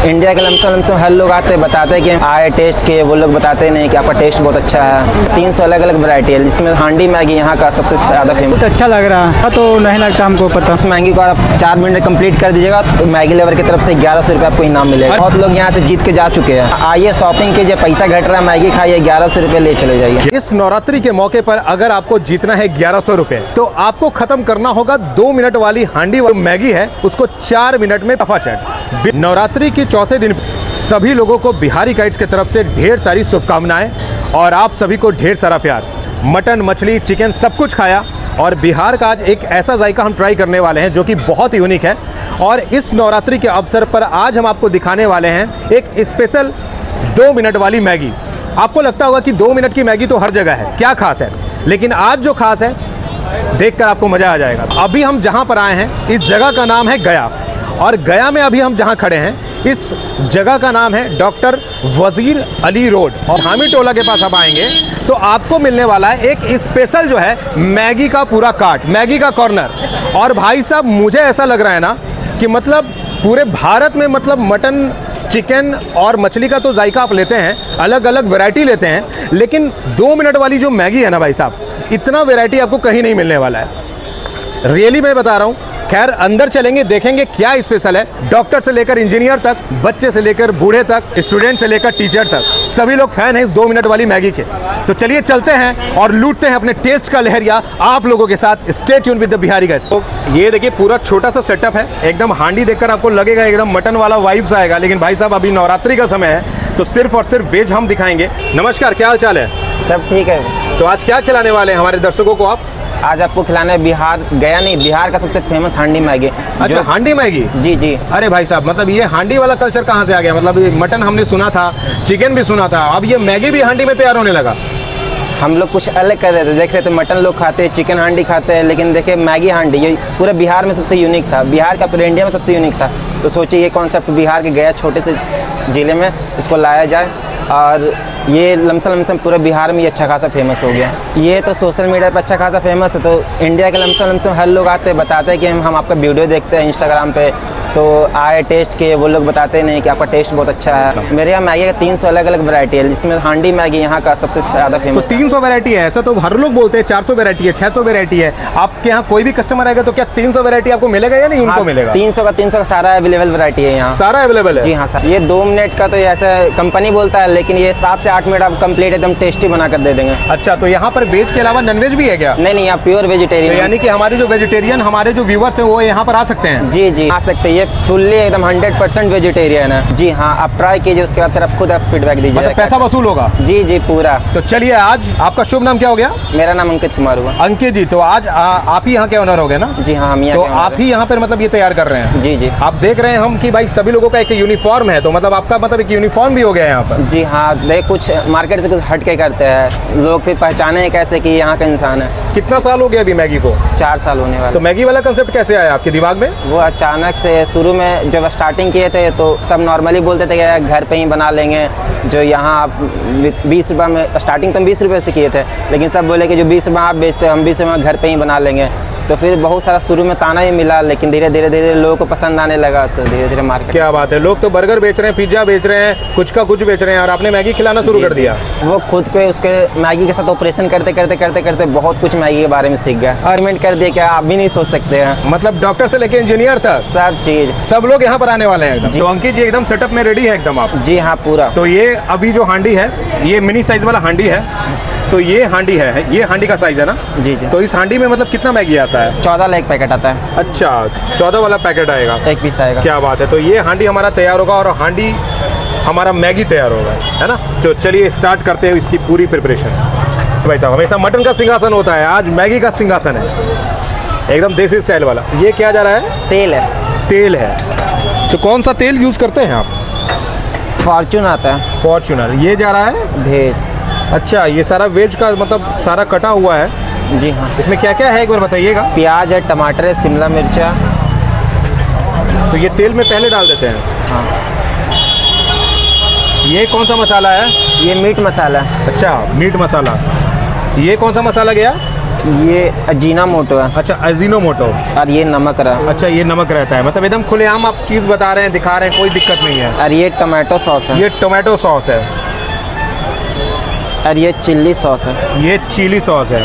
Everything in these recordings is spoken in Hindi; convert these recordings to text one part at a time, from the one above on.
इंडिया के लमसम हर लोग आते बताते हैं कि आए टेस्ट किए, वो लोग बताते नहीं कि आपका टेस्ट बहुत अच्छा है। 300 अलग अलग वैरायटी है, जिसमें हांडी मैगी यहाँ का सबसे ज़्यादा फेमस। बहुत अच्छा लग रहा है, तो नहीं लगता हमको पता। इस मैगी को आप 4 मिनट कंप्लीट कर दीजिएगा तो मैगी लेवर की तरफ से 1100 रुपये आपको इनाम मिलेगा। बहुत लोग यहाँ से जीत के जा चुके हैं। आइए शॉपिंग कीजिए, पैसा घट रहा है, मैगी खाइए, 1100 रुपये ले चले जाइए। इस नवरात्रि के मौके पर अगर आपको जीतना है 1100 रुपये, तो आपको खत्म करना होगा 2 मिनट वाली हांडी मैगी है, उसको 4 मिनट में फटाफट। नवरात्रि के चौथे दिन सभी लोगों को बिहारी गाइड्स की तरफ से ढेर सारी शुभकामनाएं और आप सभी को ढेर सारा प्यार। मटन, मछली, चिकन सब कुछ खाया और बिहार का आज एक ऐसा जायका हम ट्राई करने वाले हैं जो कि बहुत यूनिक है। और इस नवरात्रि के अवसर पर आज हम आपको दिखाने वाले हैं एक स्पेशल 2 मिनट वाली मैगी। आपको लगता होगा कि 2 मिनट की मैगी तो हर जगह है, क्या खास है, लेकिन आज जो खास है देखकर आपको मजा आ जाएगा। अभी हम जहां पर आए हैं इस जगह का नाम है गया, और गया में अभी हम जहां खड़े हैं इस जगह का नाम है डॉक्टर वजीर अली रोड। और हामी टोला के पास आप आएंगे तो आपको मिलने वाला है एक स्पेशल जो है मैगी का पूरा कार्ट, मैगी का कॉर्नर। और भाई साहब मुझे ऐसा लग रहा है ना कि मतलब पूरे भारत में मतलब मटन, चिकन और मछली का तो जायका आप लेते हैं, अलग अलग वैरायटी लेते हैं, लेकिन 2 मिनट वाली जो मैगी है ना भाई साहब, इतना वैरायटी आपको कहीं नहीं मिलने वाला है। रियली मैं बता रहा हूँ। खैर अंदर चलेंगे, देखेंगे क्या स्पेशल है। डॉक्टर से लेकर इंजीनियर तक, बच्चे से लेकर बूढ़े तक, स्टूडेंट से लेकर टीचर तक, सभी लोग फैन हैं इस 2 मिनट वाली मैगी के। तो चलिए चलते हैं और लूटते हैं अपने टेस्ट का लहरिया आप लोगों के साथ। Stay tuned with the Bihari guys. तो ये देखिए पूरा छोटा सा सेटअप है, एकदम हांडी देखकर आपको लगेगा एकदम मटन वाला वाइब्स आएगा, लेकिन भाई साहब अभी नवरात्रि का समय है तो सिर्फ और सिर्फ वेज हम दिखाएंगे। नमस्कार, क्या हाल चाल है? सब ठीक है। तो आज क्या खिलाने वाले हैं हमारे दर्शकों को आप? आज आपको खिलाना है बिहार का सबसे फेमस हांडी मैगी। अच्छा, हांडी मैगी? जी जी। अरे भाई साहब, मतलब ये हांडी वाला कल्चर कहाँ से आ गया? मतलब ये मटन हमने सुना था, चिकन भी सुना था, अब ये मैगी भी हांडी में तैयार होने लगा। हम लोग कुछ अलग कर रहे थे, देख रहे थे मटन लोग खाते हैं, चिकन हांडी खाते हैं, लेकिन देखे मैगी हांडी ये पूरे बिहार में सबसे यूनिक था, बिहार का पूरे इंडिया में सबसे यूनिक था। तो सोचिए ये कॉन्सेप्ट बिहार के गया छोटे से ज़िले में इसको लाया जाए और ये लमसम पूरे बिहार में ये अच्छा खासा फेमस हो गया। ये तो सोशल मीडिया पे अच्छा खासा फेमस है, तो इंडिया के लमसम हर लोग आते बताते हैं कि हम आपका वीडियो देखते हैं इंस्टाग्राम पे, तो आए टेस्ट किए, वो लोग बताते नहीं कि आपका टेस्ट बहुत अच्छा है। मेरे यहाँ मैगी का 300 अलग अलग वैरायटी है, जिसमें हांडी मैगी यहाँ का सबसे ज़्यादा फेमस। तो 300 वैरायटी है, ऐसा तो हर लोग बोलते हैं 400 वैरायटी है, 600 वैरायटी है। आपके यहाँ कोई भी कस्टमर आएगा तो क्या 300 वैरायटी आपको मिलेगा या नहीं? उनको मिलेगा 300 का सारा अवेलेबल वैरायटी है यहाँ, सारा अवेलेबल है। जी हाँ सर। ये 2 मिनट का तो ऐसा कंपनी बोलता है, लेकिन ये 7 से 8 मिनट आप कंप्लीट एकदम टेस्टी बना कर दे देंगे। अच्छा, तो यहाँ पर वेज के अलावा नॉनवेज भी है क्या? नहीं, यहाँ प्योर वेजिटेरियन। यानी कि हमारे जो वेजिटेरियन हमारे जो व्यूवर्स हैं वो यहाँ पर आ सकते हैं? जी जी आ सकते हैं। ये फुल्ली एकदम 100% वेजिटेरियन है। जी हाँ, आप ट्राई कीजिए, उसके बाद फिर आप खुद फीडबैक दीजिए। मतलब पैसा वसूल होगा? जी जी पूरा। तो चलिए, आज आपका शुभ नाम क्या हो गया? मेरा नाम अंकित कुमार हुआ। अंकित जी, तो आज आप ही यहाँ के ओनर हो गए ना? जी हाँ, हम तो आप ही यहाँ पर मतलब ये तैयार कर रहे हैं? जी जी। आप देख रहे हैं हम कि भाई सभी लोगों का एक यूनिफॉर्म है, तो मतलब आपका मतलब एक यूनिफॉर्म भी हो गया है यहाँ पर? जी हाँ, देख कुछ मार्केट से कुछ हट के करते हैं, लोग फिर पहचाने कैसे कि यहाँ का इंसान है। कितना साल हो गया अभी मैगी को? 4 साल होने वाला। तो मैगी वाला कंसेप्ट कैसे आया आपके दिमाग में? वो अचानक से शुरू में जब स्टार्टिंग किए थे तो सब नॉर्मली बोलते थे कि घर पे ही बना लेंगे, जो यहाँ आप 20 रुपये में, स्टार्टिंग तो हम 20 रुपये से किए थे, लेकिन सब बोले कि जो 20 रुपये आप बेचते हैं हम 20 रुपये में घर पे ही बना लेंगे। तो फिर बहुत सारा शुरू में ताना ही मिला, लेकिन धीरे धीरे लोगों को पसंद आने लगा, तो धीरे धीरे मार्केट। क्या बात है, लोग तो बर्गर बेच रहे हैं, पिज्जा बेच रहे हैं, कुछ का कुछ बेच रहे हैं, और आपने मैगी खिलाना शुरू कर दिया। वो खुद को उसके मैगी के साथ ऑपरेशन करते बहुत कुछ मैगी के बारे में सीख गया, एक्सपेरिमेंट कर दिया, क्या आप भी नहीं सोच सकते हैं। मतलब डॉक्टर से लेके इंजीनियर तक सब चीज, सब लोग यहाँ पर आने वाले हैं एकदम। तो अंकित जी एकदम सेटअप में रेडी है एकदम आप? जी हाँ पूरा। तो ये अभी जो हांडी है ये मिनी साइज वाला हांडी है, तो ये हांडी है, ये हांडी का साइज है ना? जी जी। तो इस हांडी में मतलब कितना मैगी आता है? 14 का एक पैकेट आता है। अच्छा, 14 वाला पैकेट आएगा, एक पीस आएगा। क्या बात है। तो ये हांडी हमारा तैयार होगा और हांडी हमारा मैगी तैयार होगा, है ना? तो चलिए स्टार्ट करते हैं इसकी पूरी प्रिपरेशन। भाई साहब, हमेशा मटन का सिंहासन होता है, आज मैगी का सिंहासन है, एकदम देसी स्टाइल वाला। ये क्या जा रहा है? तेल है। तेल है, तो कौन सा तेल यूज़ करते हैं आप? फॉर्चून आता है। फॉर्चूनर। ये जा रहा है भेज। अच्छा, ये सारा वेज का मतलब सारा कटा हुआ है? जी हाँ। इसमें क्या क्या है एक बार बताइएगा। प्याज है, टमाटर है, शिमला मिर्चा। तो ये तेल में पहले डाल देते हैं? हाँ। ये कौन सा मसाला है? ये मीट मसाला। अच्छा, मीट मसाला। ये कौन सा मसाला गया? ये अजीना मोटो है अच्छा अजीनोमोटो। और ये नमक रहा। अच्छा ये नमक रहता है, मतलब एकदम खुलेआम आप चीज़ बता रहे हैं, दिखा रहे हैं, कोई दिक्कत नहीं है। और ये टमाटो सॉस है। ये टोमेटो सॉस है। और ये चिल्ली सॉस है। ये चिली सॉस है।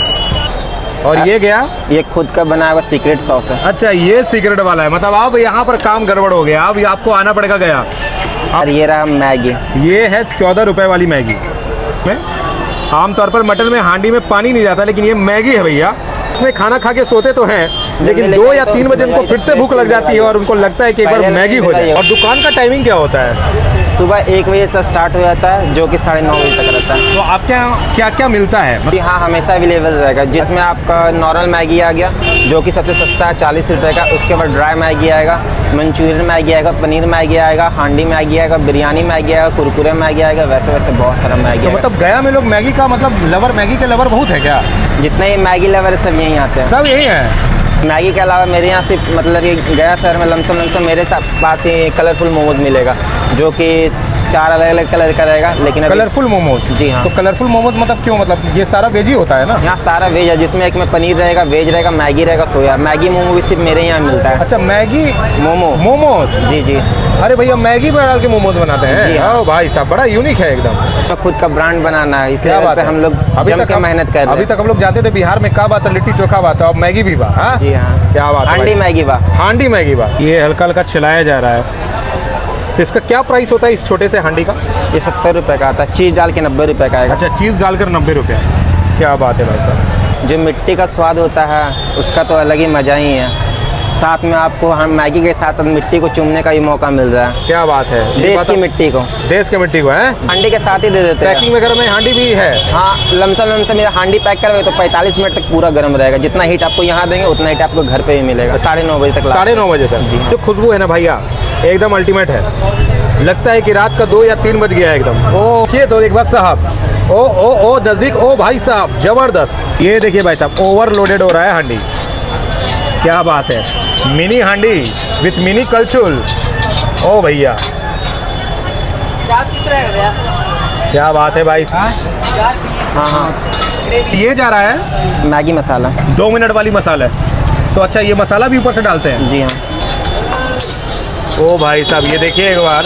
और ये क्या? ये खुद का बनाया हुआ सीक्रेट सॉस है। अच्छा ये सीक्रेट वाला है, मतलब अब यहाँ पर काम गड़बड़ हो गया, अब आपको आना पड़ेगा गया। और ये रहा मैगी। ये है 14 रुपए वाली मैगी में। आमतौर पर मटन में हांडी में पानी नहीं जाता, लेकिन ये मैगी है भैया। इसमें खाना खा के सोते तो हैं, लेकिन 2 या 3 बजे उनको फिर से भूख लग जाती है और उनको लगता है कि एक बार मैगी हो जाए। और दुकान का टाइमिंग क्या होता है? सुबह 1 बजे से स्टार्ट हो जाता है, जो कि 9:30 बजे तक रहता है। तो आपके यहाँ क्या क्या मिलता है? जी हाँ, हमेशा अवेलेबल रहेगा। जिसमें आपका नॉर्मल मैगी आ गया, जो कि सबसे सस्ता है 40 रुपये का। उसके बाद ड्राई मैगी आएगा, मंचूरियन मैगी आएगा, पनीर मैगी आएगा, हांडी मैगी आएगा, बिरयानी मैगी आएगा, कुरकुरे मैगी आएगा, वैसे वैसे बहुत सारा मैगी तो मतलब गया में लोग मैगी का मतलब लवर, मैगी के लवर बहुत है क्या? जितने ही मैगी लवर है सब यहीं आते हैं। सब यही है। मैगी के अलावा मेरे यहाँ सिर्फ मतलब ये गया शहर में लमसम मेरे पास ही कलरफुल मोमोज मिलेगा, जो कि 4 अलग अलग कलर का रहेगा। लेकिन कलरफुल मोमोज? जी हाँ। तो कलरफुल मोमोज मतलब क्यों, मतलब ये सारा वेज ही होता है ना? यहाँ सारा वेज है, जिसमें एक में पनीर रहेगा, वेज रहेगा, मैगी रहेगा, सोया। मैगी मोमो भी सिर्फ मेरे यहाँ मिलता है। अच्छा मैगी मोमो मोमोज? जी जी। अरे भैया मैगी में डाल के मोमोज बनाते हैं? जी हाँ। भाई साहब बड़ा यूनिक है एकदम। तो खुद का ब्रांड बनाना है, इसलिए हम लोग जम के मेहनत कर रहे हैं। अभी तक हम लोग जाते थे बिहार में, क्या बात है, लिट्टी चोखा बात है, अब मैगी भी बा। जी हाँ, क्या बात है, हांडी मैगी बा। हांडी मैगी बा। ये हल्का हल्का चलाया जा रहा है। तो इसका क्या प्राइस होता है इस छोटे से हांडी का? ये 70 रुपये का आता है, चीज़ डाल के 90 रुपये का आएगा। अच्छा चीज़ डालकर 90 रुपये। क्या बात है भाई साहब। जो मिट्टी का स्वाद होता है उसका तो अलग ही मज़ा ही है। साथ में आपको हम मैगी के साथ साथ मिट्टी को चूमने का भी मौका मिल रहा है। क्या बात है। देश की मिट्टी को, देश की मिट्टी को है, हांडी के साथ ही दे देते हैं। पैकिंग वगैरह में हांडी भी है? हाँ, लमसम मेरा हांडी पैक करोगे तो 45 मिनट तक पूरा गर्म रहेगा। जितना हीट आपको यहाँ देंगे उतना हीट आपको घर पे भी मिलेगा। 9:30 बजे तक। 9:30 बजे तक जी। जो खुशबू है ना भैया एकदम अल्टीमेट है। लगता है कि रात का 2 या 3 बज गया है एकदम। ओ ये तो एक बात साहब, ओ नजदीक, ओ भाई साहब जबरदस्त। ये देखिए भाई साहब ओवरलोडेड हो रहा है हांडी। क्या बात है, मिनी हांडी विथ मिनी कलछुल। ओ भैया क्या बात है भाई। हाँ हाँ, ये जा रहा है मैगी मसाला, 2 मिनट वाली मसाला है। तो अच्छा ये मसाला भी ऊपर से डालते हैं? जी हाँ। ओ भाई साहब ये देखिए एक बार।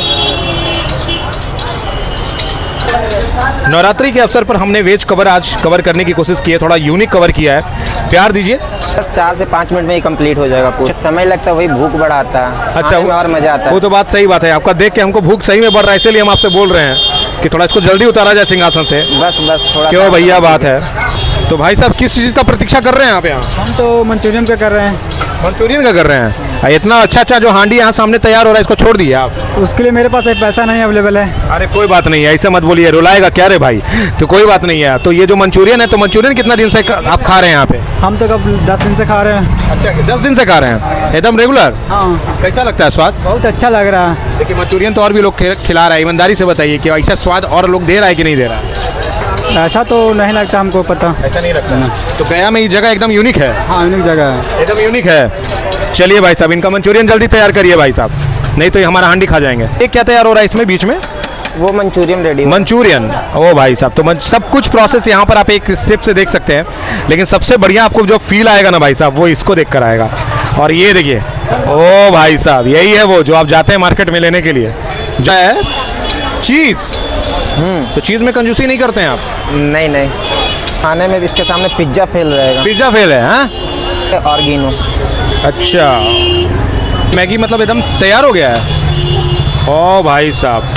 नवरात्रि के अवसर पर हमने वेज कवर आज कवर करने की कोशिश की है, थोड़ा यूनिक कवर किया है। प्यार दीजिए। 4 से 5 मिनट में ही कंप्लीट हो जाएगा। कुछ समय लगता है, वही भूख बढ़ाता है। अच्छा में और मजा आता है। वो तो बात सही बात है, आपका देख के हमको भूख सही में बढ़ रहा है, इसलिए हम आपसे बोल रहे हैं कि थोड़ा इसको जल्दी उतारा जाए सिंहासन से। बस थोड़ा क्यों भैया बात है। तो भाई साहब किस चीज़ का प्रतीक्षा कर रहे हैं आप यहाँ? हम तो मंचूरियन का कर रहे हैं। मंचूरियन का कर रहे हैं? इतना अच्छा जो हांडी यहाँ सामने तैयार हो रहा है इसको छोड़ दिए आप? उसके लिए मेरे पास पैसा नहीं अवेलेबल है। अरे कोई बात नहीं है, ऐसे मत बोलिए, रुलाएगा क्या रे भाई। तो कोई बात नहीं है। तो ये जो मंचूरियन है, तो मंचूरियन कितना दिन से आप खा रहे हैं यहाँ पे? हम तो कब 10 दिन से खा रहे हैं। अच्छा 10 दिन से खा रहे हैं एकदम रेगुलर? हाँ। कैसा लगता है स्वाद? बहुत अच्छा लग रहा है। देखिए मंचूरियन तो और भी लोग खिला रहा है, ईमानदारी से बताइए कि ऐसा स्वाद और लोग दे रहा है कि नहीं दे रहा है? ऐसा तो नहीं लगता हमको, पता ऐसा नहीं लगता ना। तो गया में ये जगह एकदम यूनिक है। हाँ यूनिक जगह है, एकदम यूनिक है। चलिए भाई साहब इनका मंचूरियन जल्दी तैयार करिए भाई साहब, नहीं तो ये हमारा हांडी खा जाएंगे। ये क्या तैयार हो रहा है इसमें बीच में? वो मंचूरियन रेडी। मंचूरियन, ओ भाई साहब तो सब कुछ प्रोसेस यहाँ पर आप एक स्टेप से देख सकते हैं, लेकिन सबसे बढ़िया आपको जो फील आएगा ना भाई साहब वो इसको देख कर आएगा। और ये देखिए, ओ भाई साहब यही है वो जो आप जाते हैं मार्केट में लेने के लिए, जो है चीज़। तो चीज़ में कंजूसी नहीं करते हैं आप? नहीं, खाने में इसके सामने पिज्ज़ा फेल रहेगा। पिज्ज़ा फेल है? हाँ ऑर्गेनो। अच्छा मैगी मतलब एकदम तैयार हो गया है। ओ भाई साहब,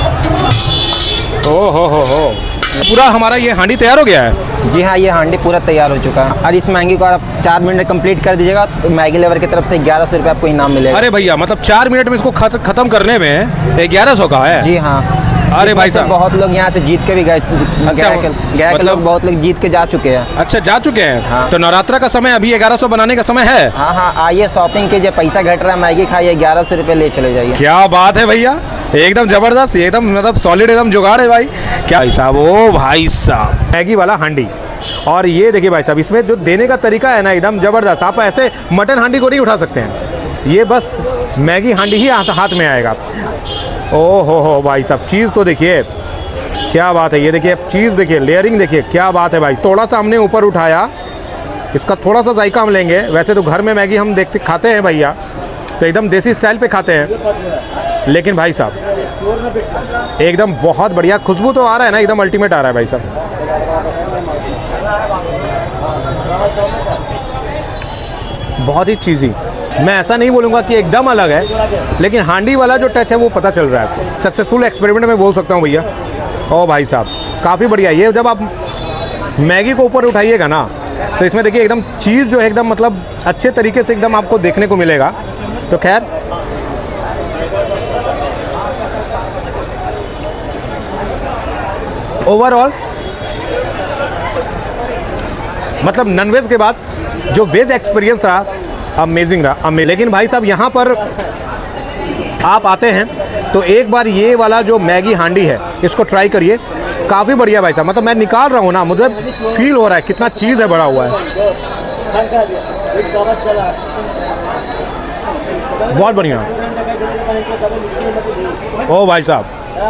ओ हो पूरा हमारा ये हांडी तैयार हो गया है। जी हाँ, ये हांडी पूरा तैयार हो चुका है। और इस मैगी को आप 4 मिनट में कंप्लीट कर दीजिएगा तो मैगी लेवर की तरफ से 1100 रुपये आपको इनाम मिलेगा। अरे भैया मतलब 4 मिनट में इसको खत्म करने में 1100 का है? जी हाँ। अरे भाई साहब बहुत लोग यहाँ से जीत के भी गए। गया के लोग बहुत लोग जीत के जा चुके हैं। अच्छा जा चुके हैं। हाँ। तो नवरात्रा का समय अभी 1100 बनाने का समय है। हाँ, आइए शॉपिंग कीजिए, पैसा घट रहा है, मैगी खाइए, 1100 रुपये ले चले जाइए। क्या बात है भैया, एकदम जबरदस्त, एकदम मतलब सॉलिड, एकदम जुगाड़ है भाई। क्या भाई साहब, ओ भाई साहब मैगी वाला हांडी। और ये देखिए भाई साहब इसमें जो देने का तरीका है ना एकदम जबरदस्त। आप ऐसे मटन हांडी को नहीं उठा सकते हैं, ये बस मैगी हांडी ही हाथ में आएगा। ओ हो भाई साहब, चीज़ तो देखिए क्या बात है। ये देखिए चीज़ देखिए, लेयरिंग देखिए, क्या बात है भाई। थोड़ा सा हमने ऊपर उठाया इसका थोड़ा सा जायका हम लेंगे। वैसे तो घर में मैगी हम देखते खाते हैं भैया, तो एकदम देसी स्टाइल पे खाते हैं, लेकिन भाई साहब एकदम बहुत बढ़िया खुशबू तो आ रहा है ना, एकदम अल्टीमेट आ रहा है भाई साहब। बहुत ही चीज़ी, मैं ऐसा नहीं बोलूँगा कि एकदम अलग है, लेकिन हांडी वाला जो टच है वो पता चल रहा है। सक्सेसफुल एक्सपेरिमेंट में बोल सकता हूँ भैया। ओ भाई साहब काफ़ी बढ़िया। ये जब आप मैगी को ऊपर उठाइएगा ना, तो इसमें देखिए एकदम चीज़ जो है एकदम मतलब अच्छे तरीके से एकदम आपको देखने को मिलेगा। तो खैर ओवरऑल मतलब नॉनवेज के बाद जो वेज एक्सपीरियंस रहा अमेजिंग रहा। लेकिन भाई साहब यहाँ पर आप आते हैं तो एक बार ये वाला जो मैगी हांडी है इसको ट्राई करिए, काफ़ी बढ़िया भाई साहब। मतलब मैं निकाल रहा हूँ ना, मुझे फील हो रहा है कितना चीज़ है बड़ा हुआ है, बहुत बढ़िया। ओ भाई साहब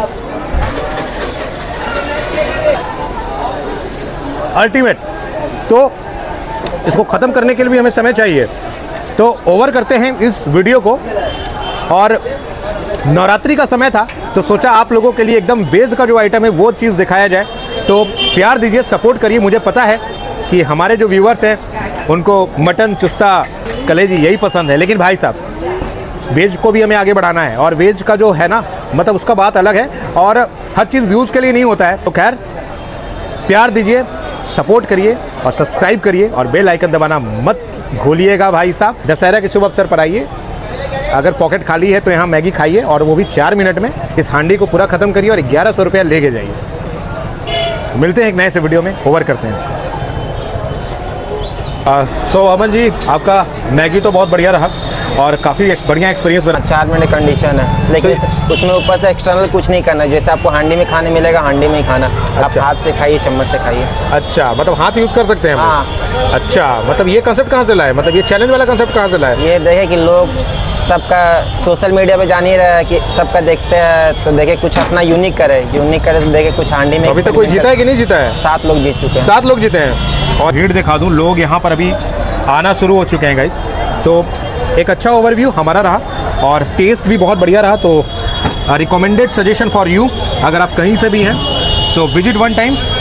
अल्टीमेट। तो इसको ख़त्म करने के लिए भी हमें समय चाहिए, तो ओवर करते हैं इस वीडियो को। और नवरात्रि का समय था तो सोचा आप लोगों के लिए एकदम वेज का जो आइटम है वो चीज़ दिखाया जाए। तो प्यार दीजिए, सपोर्ट करिए। मुझे पता है कि हमारे जो व्यूवर्स हैं उनको मटन, चुस्ता, कलेजी यही पसंद है, लेकिन भाई साहब वेज को भी हमें आगे बढ़ाना है। और वेज का जो है ना मतलब उसका बात अलग है, और हर चीज़ व्यूज़ के लिए नहीं होता है। तो खैर प्यार दीजिए, सपोर्ट करिए और सब्सक्राइब करिए, और बेल आइकन दबाना मत भूलिएगा भाई साहब। दशहरा के शुभ अवसर पर आइए, अगर पॉकेट खाली है तो यहाँ मैगी खाइए, और वो भी 4 मिनट में इस हांडी को पूरा ख़त्म करिए और 1100 रुपया लेके जाइए। मिलते हैं एक नए से वीडियो में, ओवर करते हैं इसको। सो अमन जी, आपका मैगी तो बहुत बढ़िया रहा और काफ़ी बढ़िया एक्सपीरियंस बना। 4 मिनट कंडीशन है, लेकिन उसमें ऊपर से एक्सटर्नल कुछ नहीं करना। जैसे आपको हांडी में खाने मिलेगा, हांडी में ही खाना। आप अच्छा। हाथ से खाइए, चम्मच से खाइए। अच्छा, मतलब हाथ यूज़ कर सकते हैं हम? हाँ। अच्छा, मतलब ये कंसेप्ट कहाँ से लाए, मतलब ये चैलेंज वाला कंसेप्ट कहाँ से लाए? ये देखे कि लोग सबका सोशल मीडिया पे जान ही रहा है कि सबका देखते हैं, तो देखे कुछ अपना यूनिक करे तो देखे कुछ हांडी में। अभी तक कोई जीता है कि नहीं जीता है? 7 लोग जीत चुके हैं। 7 लोग जीते हैं। और भीड़ दिखा दूँ, लोग यहाँ पर अभी आना शुरू हो चुके हैं गाइस। तो एक अच्छा ओवरव्यू हमारा रहा और टेस्ट भी बहुत बढ़िया रहा। तो रिकमेंडेड सजेशन फॉर यू, अगर आप कहीं से भी हैं सो विजिट वन टाइम